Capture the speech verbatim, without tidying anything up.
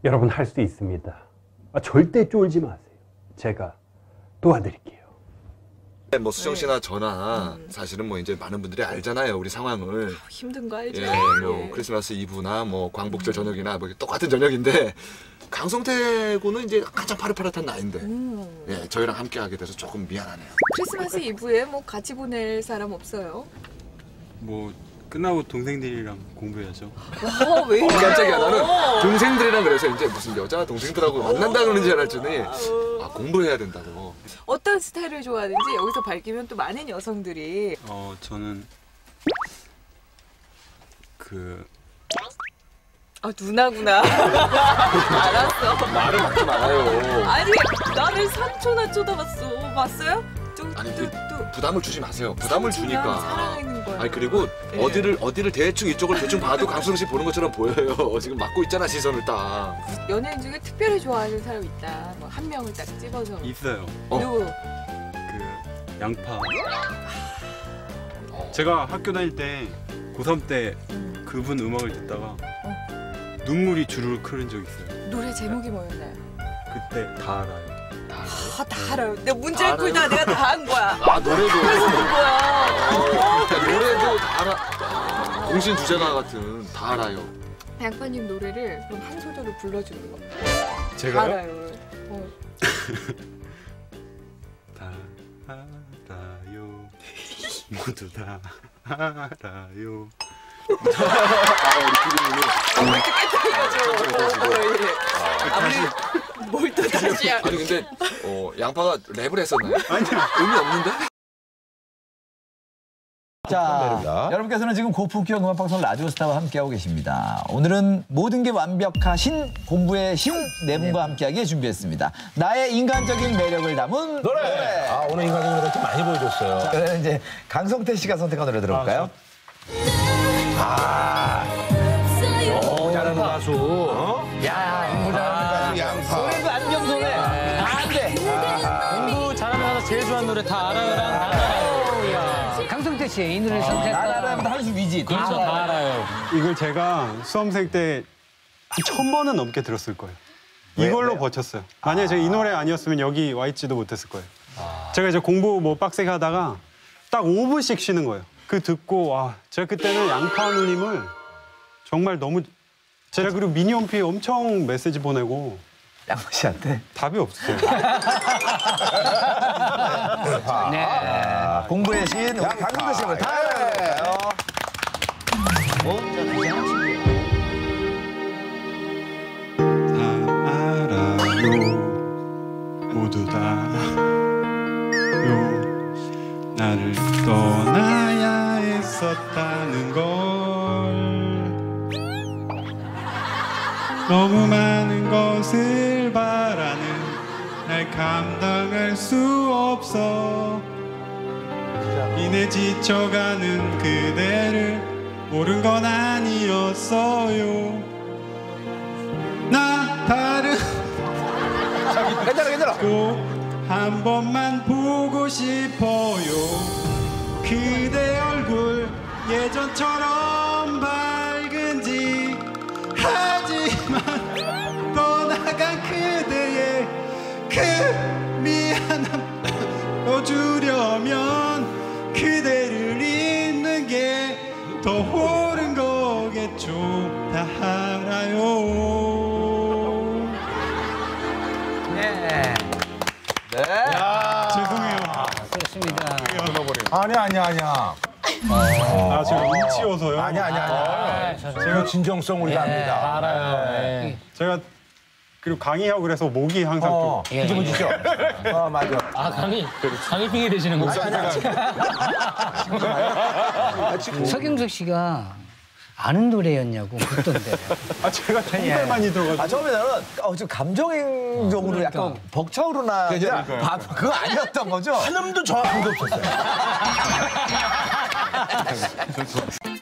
여러분 할 수 있습니다. 아, 절대 쫄지 마세요. 제가 도와드릴게요. 뭐 수정 씨나 저나 음. 사실은 뭐 이제 많은 분들이 알잖아요, 우리 상황을. 아, 힘든 거 알죠. 예, 뭐 크리스마스 이브나 뭐 광복절 저녁이나 뭐 똑같은 저녁인데 강성태 군은 이제 가장 파릇파릇한 나이인데 음. 예, 저희랑 함께 하게 돼서 조금 미안하네요. 크리스마스 이브에 뭐 같이 보낼 사람 없어요? 뭐 끝나고 동생들이랑 공부해야죠. 와, 왜 이래? 어, 깜짝이야. 나는 동생들이랑 그래서 이제 무슨 여자 동생들하고 만난다 그러는 줄 알았더니 아, 공부해야 된다고. 어떤 스타일을 좋아하는지 여기서 밝히면 또 많은 여성들이. 어, 저는 그 아, 누나구나. 알았어. 말을 막지 말아요. 아니, 나를 삼초나 쳐다봤어. 봤어요? 또, 아니, 또, 그, 또. 부담을 주지 마세요. 부담을 주니까. 사랑하는 거야. 아니, 그리고 네. 어디를 어디를 대충 이쪽을 대충 봐도 강수정 씨 보는 것처럼 보여요. 지금 막고 있잖아, 시선을 딱. 연예인 중에 특별히 좋아하는 사람 있다. 뭐 한 명을 딱 집어서. 있어요. 어. 누구? 그 양파. 제가 학교 다닐 때 고삼 때 음. 그분 음악을 듣다가 눈물이 주르륵 흐른 적이 있어요. 노래 제목이 뭐였나요? 그때 다 알아요. 다 알아요? 아, 다 알아요. 내가 문제를 풀다가 내가 다 한 거야. 아, 노래도. 그래서 본 거야. 그러니까 노래도 다 알아. 공신 주제가 같은 다 알아요. 양파님 노래를 그럼 한 소절을 불러주는 거. 제가요? 다 알아요. 어. 다 알아요. 모두 다 알아요. 아, 우리 피디님이. 왜 이렇게 깨끗해가지고. 아무리 뭘 또 다시야. 아니, 근데 어, 양파가 랩을 했었나요? 아니요. 의미 없는데? 자, 여러분께서는 지금 고품격 음악방송 라디오스타와 함께하고 계십니다. 오늘은 모든 게 완벽하신 공부의 신 네 분과 함께하기에 준비했습니다. 나의 인간적인 매력을 담은 노래! 노래. 아, 오늘 인간적인 매력 좀 많이 보여줬어요. 자, 그러면 이제 강성태 씨가 선택한 노래 들어볼까요? 아, 오, 잘하는 가수. 어? 야, 공부 잘하는 가수 양파. 노래도 안정소네. 안 돼. 공부 잘하는 가수 제일 좋아하는 노래 다 알아요랑 다 알아요. 야. 강성태 씨 이 노래를 선택했다. 나라라면 한수 위지. 그렇죠, 다 알아요. 이걸 제가 수험생 때 한 천 번은 넘게 들었을 거예요. 왜요? 이걸로 왜요? 버텼어요. 만약에 제가 이 노래 아니었으면 여기 와 있지도 못했을 거예요. 제가 이제 공부 뭐 빡세게 하다가 딱 오 분씩 쉬는 거예요. 그 듣고 와, 제가 그때는 양파 누님을 정말 너무 제가 그리고 미니홈피에 엄청 메시지 보내고 양파 씨한테. 답이 없었어요. 네. 아, 공부의 신 우리 강성태 씨가 다 알아요. 다 알아요. 모두 다요. 나를 떠나야 했었다는 걸. 너무 많은 것을 바라는 날 감당할 수 없어. 이내 지쳐가는 그대를 모른 건 아니었어요. 나 다른 괜찮아, 괜찮아. 꼭 한 번만 보고 싶어요. 그대 얼굴 예전처럼 밝은지. 하지만 떠나간 그대의 그 미안함 넣어주려면 그대를 잊는 게 더 옳은 거겠죠. 다 알아요. 네. 네. 죄송해요. 그렇습니다. 아니야, 아니야, 아니야. 아, 제가 눈치여서요. 아니야, 아니야, 아니야. 제가 진정성 우리가 압니다. 알아요. 네. 제가 그리고 강의하고 그래서 목이 항상 어, 좀 예, 뒤집어지죠? 어, 맞아. 아, 강의, 강의 핑계 대시는 거죠? 서경석 씨가 아는 노래였냐고 묻던데. 아, 제가 정말 많이 들어가지고. 아, 처음에 나는 어, 좀 감정적으로 그러니까. 약간 벅차오르나. 그냥 바- 그거 아니었던 거죠? 한 놈도 정확한 게 없었어요.